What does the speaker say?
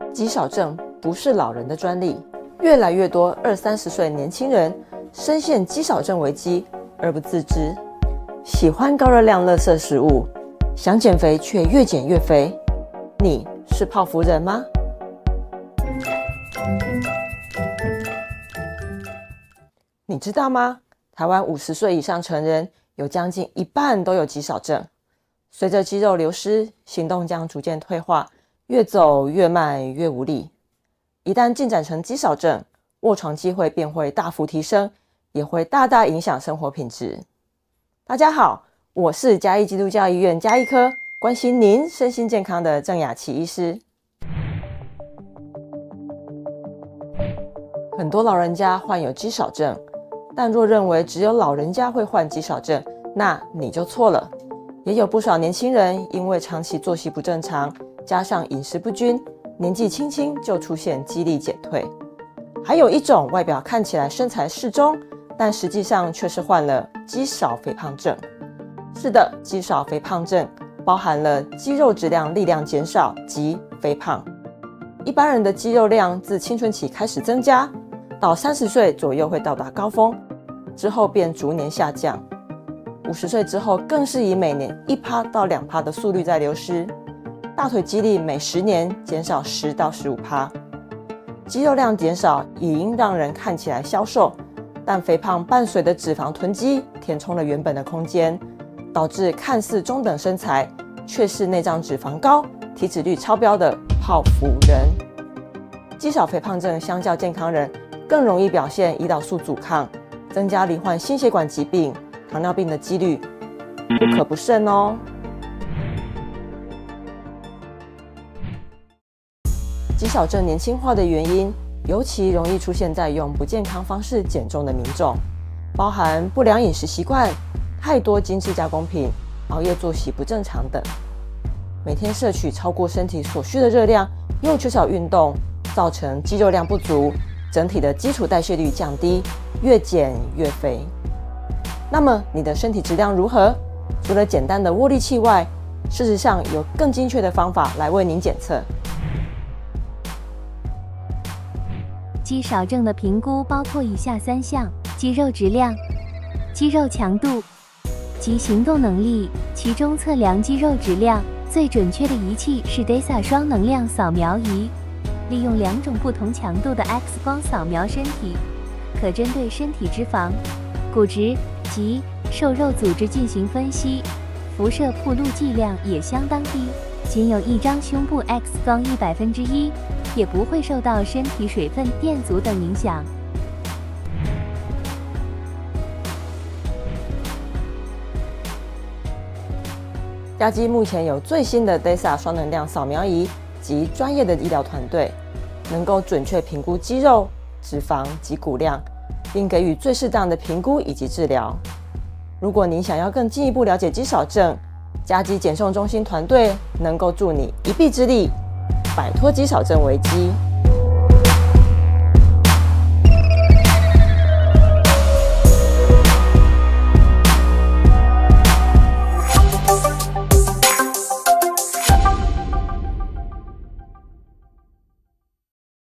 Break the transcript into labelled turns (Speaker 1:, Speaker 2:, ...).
Speaker 1: 肌少症不是老人的专利，越来越多20-30岁年轻人深陷肌少症危机而不自知。喜欢高热量垃圾食物，想减肥却越减越肥，你是泡芙人吗？你知道吗？台湾50岁以上成人有将近一半都有肌少症。随着肌肉流失，行动将逐渐退化，越走越慢，越无力。一旦进展成肌少症，卧床机会便会大幅提升，也会大大影响生活品质。大家好，我是嘉义基督教医院嘉义科关心您身心健康的郑雅琪医师。很多老人家患有肌少症，但若认为只有老人家会患肌少症，那你就错了。也有不少年轻人因为长期作息不正常，加上饮食不均，年纪轻轻就出现肌力减退。还有一种外表看起来身材适中，但实际上却是患了肌少肥胖症。是的，肌少肥胖症包含了肌肉质量、力量减少及肥胖。一般人的肌肉量自青春期开始增加，到30岁左右会到达高峰，之后便逐年下降。50岁之后更是以每年1%到2%的速率在流失，大腿肌力每10年减少10到15%。肌肉量减少也应让人看起来消瘦，但肥胖伴随的脂肪囤积填充了原本的空间，导致看似中等身材，却是内脏脂肪高、体脂率超标的泡芙人。肌少肥胖症相较健康人更容易表现胰岛素阻抗，增加罹患心血管疾病、糖尿病的几率，不可不慎哦。肌少症年轻化的原因，尤其容易出现在用不健康方式减重的民众，包含不良饮食习惯、太多精致加工品、熬夜作息不正常等。每天摄取超过身体所需的热量，又缺少运动，造成肌肉量不足，整体的基础代谢率降低，越减越肥。那么你的身体质量如何？除了简单的握力器外，事实上有更精确的方法来为您检测。
Speaker 2: 肌少症的评估包括以下3项：肌肉质量、肌肉强度及行动能力。其中测量肌肉质量最准确的仪器是 DEXA 双能量扫描仪，利用2种不同强度的 X 光扫描身体，可针对身体脂肪、骨质及瘦肉组织进行分析，辐射暴露剂量也相当低，仅有1张胸部 X 光100%，也不会受到身体水分、电阻等影响。
Speaker 1: 嘉基目前有最新的 DEXA 双能量扫描仪及专业的医疗团队，能够准确评估肌肉、脂肪及骨量，并给予最适当的评估以及治疗。如果您想要更进一步了解肌少症，嘉基减重中心团队能够助你一臂之力，摆脱肌少症危机。